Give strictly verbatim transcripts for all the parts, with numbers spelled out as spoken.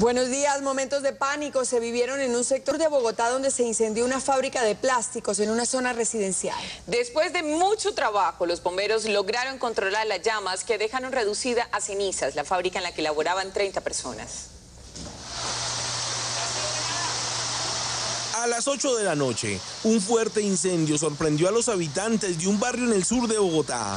Buenos días. Momentos de pánico se vivieron en un sector de Bogotá donde se incendió una fábrica de plásticos en una zona residencial. Después de mucho trabajo, los bomberos lograron controlar las llamas que dejaron reducida a cenizas la fábrica en la que laboraban treinta personas. A las ocho de la noche, un fuerte incendio sorprendió a los habitantes de un barrio en el sur de Bogotá.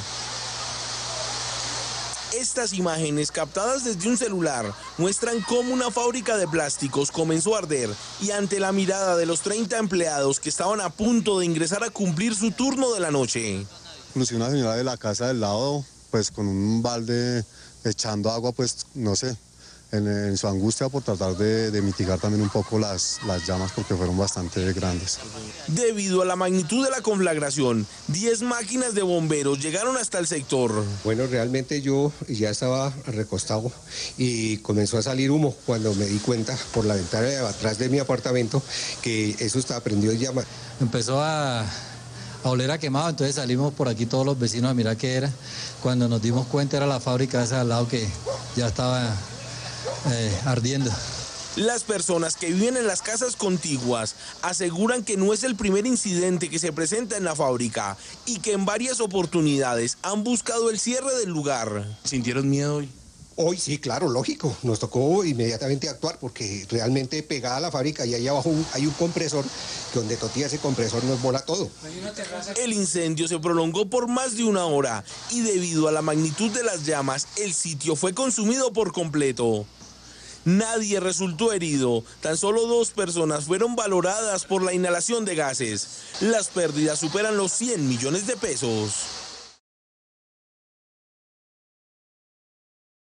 Estas imágenes, captadas desde un celular, muestran cómo una fábrica de plásticos comenzó a arder y ante la mirada de los treinta empleados que estaban a punto de ingresar a cumplir su turno de la noche. Conocí una señora de la casa del lado, pues con un balde echando agua, pues no sé, en, en su angustia por tratar de, de mitigar también un poco las, las llamas porque fueron bastante grandes. Debido a la magnitud de la conflagración, diez máquinas de bomberos llegaron hasta el sector. Bueno, realmente yo ya estaba recostado y comenzó a salir humo cuando me di cuenta por la ventana de atrás de mi apartamento que eso estaba prendido en llama. Empezó a, a oler a quemado, entonces salimos por aquí todos los vecinos a mirar qué era. Cuando nos dimos cuenta era la fábrica esa al lado que ya estaba eh, ardiendo. Las personas que viven en las casas contiguas aseguran que no es el primer incidente que se presenta en la fábrica y que en varias oportunidades han buscado el cierre del lugar. ¿Sintieron miedo hoy? Hoy sí, claro, lógico. Nos tocó inmediatamente actuar porque realmente pegada a la fábrica y ahí abajo un, hay un compresor que donde totía ese compresor nos bola todo. El incendio se prolongó por más de una hora y debido a la magnitud de las llamas, el sitio fue consumido por completo. Nadie resultó herido, tan solo dos personas fueron valoradas por la inhalación de gases. Las pérdidas superan los cien millones de pesos.